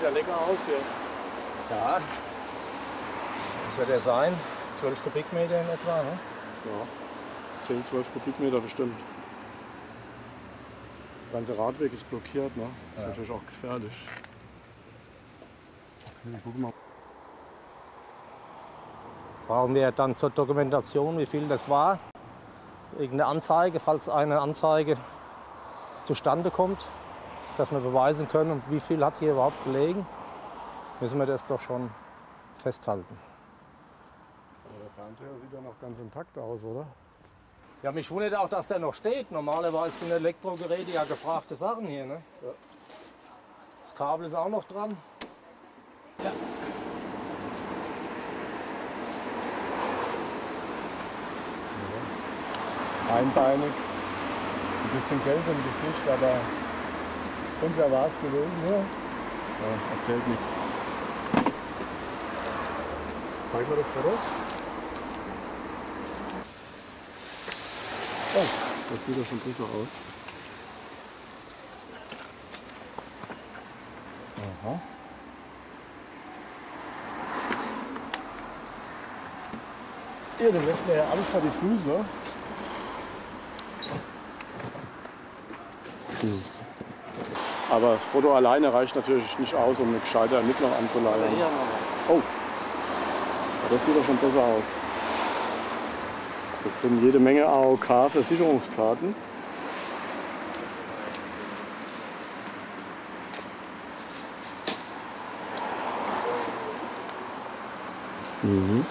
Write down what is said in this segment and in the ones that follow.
ja lecker aus hier. Ja, das wird er sein. 12 Kubikmeter in etwa, ne? Ja, 10, 12 Kubikmeter bestimmt. Der ganze Radweg ist blockiert, ne? Das ist natürlich auch gefährlich. Okay, gucken wir mal. Brauchen wir dann zur Dokumentation, wie viel das war. Irgendeine Anzeige, falls eine Anzeige zustande kommt, dass wir beweisen können, wie viel hat hier überhaupt gelegen, müssen wir das doch schon festhalten. Aber der Fernseher sieht ja noch ganz intakt aus, oder? Ja, mich wundert auch, dass der noch steht. Normalerweise sind Elektrogeräte ja gefragte Sachen hier. Ne? Ja. Das Kabel ist auch noch dran. Ja. Einbeinig, ein bisschen Geld im Gesicht, aber und wer war es gewesen hier? Ja, erzählt nichts. Zeig mal das Foto. Oh, das sieht ja schon besser aus. Aha. Hier, den lässt mir ja alles vor die Füße. Aber das Foto alleine reicht natürlich nicht aus, um eine gescheite Ermittlung anzuleiern. Oh, das sieht doch schon besser aus. Das sind jede Menge AOK-Versicherungskarten. Mhm.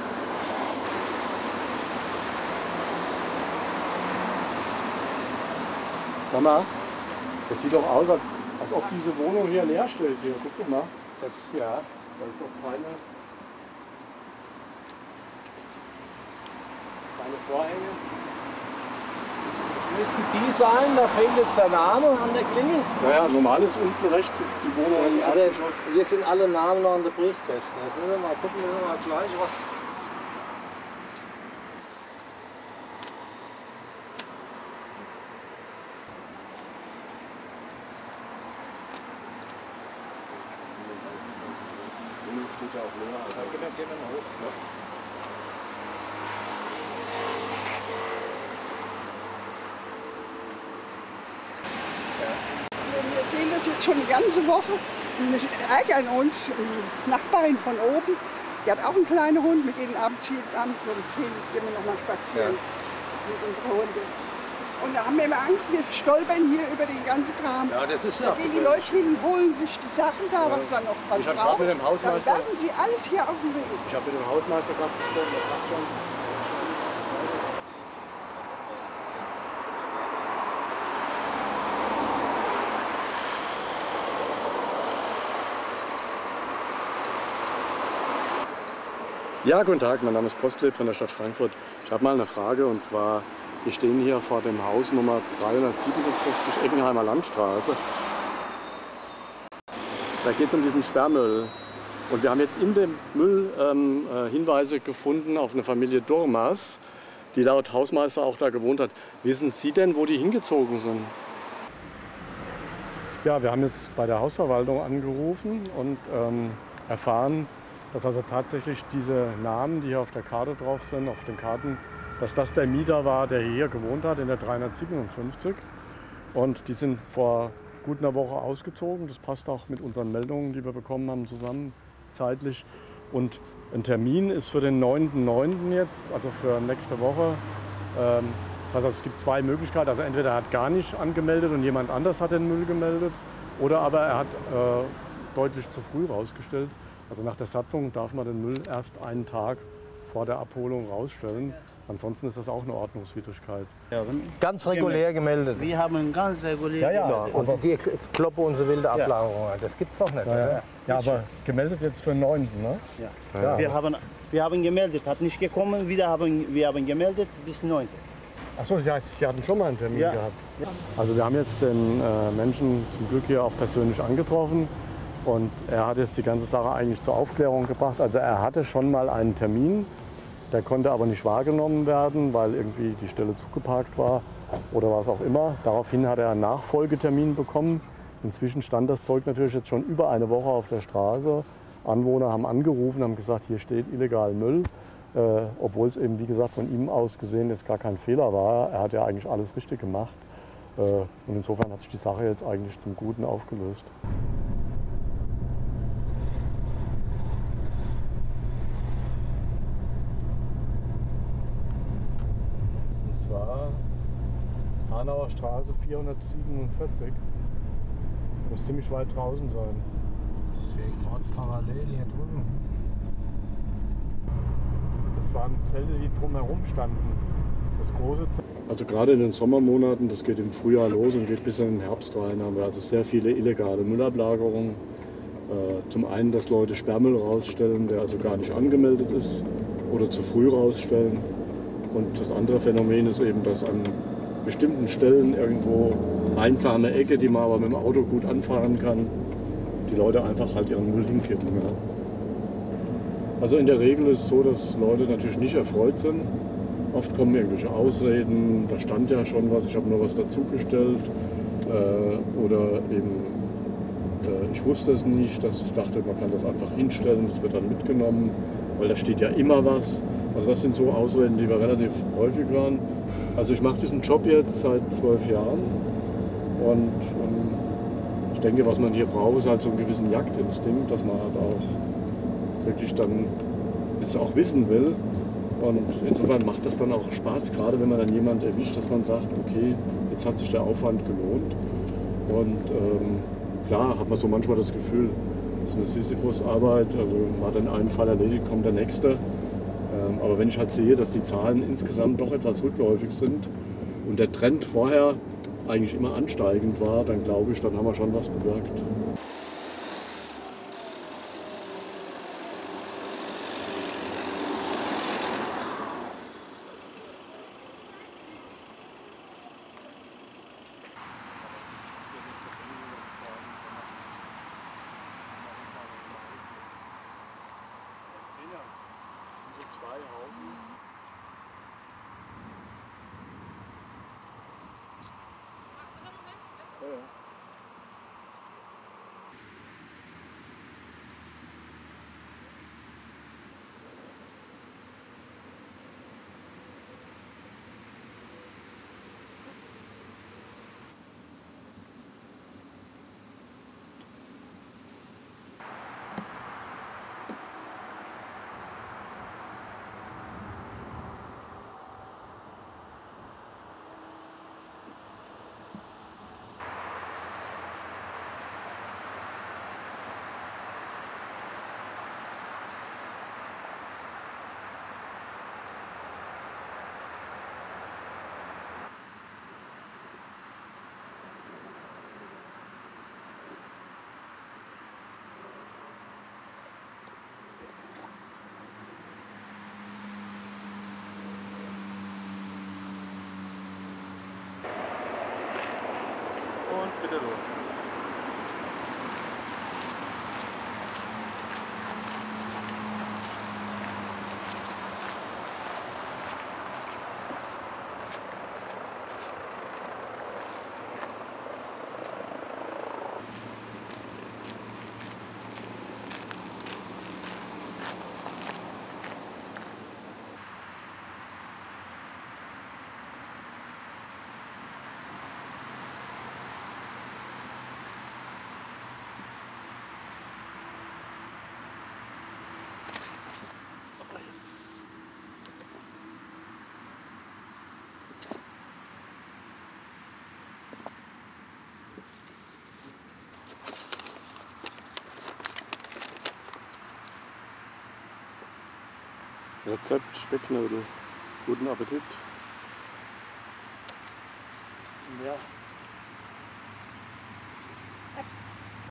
Sag mal, das sieht doch aus, als ob diese Wohnung hier leer steht. Hier, guck doch mal. Das ist doch keine Vorhänge. Das müssten die sein, da fehlt jetzt der Name an der Klingel. Naja, normal ist unten rechts ist die Wohnung. Hier sind alle Namen noch an der Briefkäste. Jetzt müssen wir mal gucken, wir mal gleich was. Steht ja auch leer. Da gehen wir mal hoch. Wir sehen das jetzt schon eine ganze Woche. Wir ärgern uns. Die Nachbarin von oben, die hat auch einen kleinen Hund. Wir gehen abends hier um 10 gehen wir noch mal spazieren mit unseren Hunden. Und da haben wir immer Angst, wir stolpern hier über den ganzen Kram. Ja, das ist da ja. gehen die Leute hin, holen sich die Sachen da, was dann noch was Ich habe gerade mit dem Dann Hausmeister. werfen sie alles hier auf den Weg. Ich habe mit dem Hausmeister gerade gesprochen, der sagt schon. Ja, guten Tag, mein Name ist Postlieb von der Stadt Frankfurt. Ich habe mal eine Frage, und zwar, wir stehen hier vor dem Haus Nummer 357 Eckenheimer Landstraße. Da geht es um diesen Sperrmüll. Und wir haben jetzt in dem Müll Hinweise gefunden auf eine Familie Durmas, die laut Hausmeister auch da gewohnt hat. Wissen Sie denn, wo die hingezogen sind? Ja, wir haben jetzt bei der Hausverwaltung angerufen und erfahren, dass also tatsächlich diese Namen, die hier auf der Karte drauf sind, auf den Karten, dass das der Mieter war, der hier gewohnt hat, in der 357. Und die sind vor gut einer Woche ausgezogen. Das passt auch mit unseren Meldungen, die wir bekommen haben, zusammen zeitlich. Und ein Termin ist für den 9.9. jetzt, also für nächste Woche. Das heißt, also, es gibt zwei Möglichkeiten. Also entweder er hat gar nicht angemeldet und jemand anders hat den Müll gemeldet, oder aber er hat deutlich zu früh rausgestellt. Also nach der Satzung darf man den Müll erst einen Tag vor der Abholung rausstellen. Ansonsten ist das auch eine Ordnungswidrigkeit. Ja, Ganz regulär gemeldet. wir haben ganz regulär. So, und die kloppen unsere wilde Ablagerung. Das gibt's doch nicht. Oder? Ja, aber gemeldet jetzt für den 9., ne? Ja. Ja. Wir haben gemeldet, hat nicht gekommen, wir haben gemeldet bis 9. Achso, das heißt, Sie hatten schon mal einen Termin Ja. gehabt. Also wir haben jetzt den Menschen zum Glück hier auch persönlich angetroffen. Und er hat jetzt die ganze Sache eigentlich zur Aufklärung gebracht. Also er hatte schon mal einen Termin, der konnte aber nicht wahrgenommen werden, weil irgendwie die Stelle zugeparkt war oder was auch immer. Daraufhin hat er einen Nachfolgetermin bekommen, Inzwischen stand das Zeug natürlich jetzt schon über eine Woche auf der Straße. Anwohner haben angerufen, haben gesagt, hier steht illegal Müll, obwohl es eben, wie gesagt, von ihm aus gesehen jetzt gar kein Fehler war. Er hat ja eigentlich alles richtig gemacht. Und insofern hat sich die Sache jetzt eigentlich zum Guten aufgelöst. Und zwar Hanauer Straße 447. Muss ziemlich weit draußen sein. Ich sehe gerade parallel hier drüben. Das waren Zelte, die drumherum standen. Das große Zelt. Also gerade in den Sommermonaten, das geht im Frühjahr los und geht bis in den Herbst rein, haben wir also sehr viele illegale Müllablagerungen. Zum einen, dass Leute Sperrmüll rausstellen, der also gar nicht angemeldet ist, oder zu früh rausstellen. Und das andere Phänomen ist eben, dass an bestimmten Stellen irgendwo einsame Ecke, die man aber mit dem Auto gut anfahren kann, die Leute einfach halt ihren Müll hinkippen. Ja. Also in der Regel ist es so, dass Leute natürlich nicht erfreut sind. Oft kommen irgendwelche Ausreden, da stand ja schon was, ich habe nur was dazugestellt. Oder eben, ich wusste es nicht, dass ich dachte, man kann das einfach hinstellen, das wird dann mitgenommen, weil da steht ja immer was. Also das sind so Ausreden, die wir relativ häufig hören. Also ich mache diesen Job jetzt seit 12 Jahren und ich denke, was man hier braucht, ist halt so einen gewissen Jagdinstinkt, dass man halt auch wirklich dann es auch wissen will. Und insofern macht das dann auch Spaß, gerade wenn man dann jemanden erwischt, dass man sagt, okay, jetzt hat sich der Aufwand gelohnt. Und klar hat man so manchmal das Gefühl, das ist eine Sisyphus-Arbeit, also man hat den einen Fall erledigt, kommt der nächste. Aber wenn ich halt sehe, dass die Zahlen insgesamt doch etwas rückläufig sind und der Trend vorher eigentlich immer ansteigend war, dann glaube ich, dann haben wir schon was bewirkt. Und bitte los. Rezept Specknödel. Guten Appetit. Ja.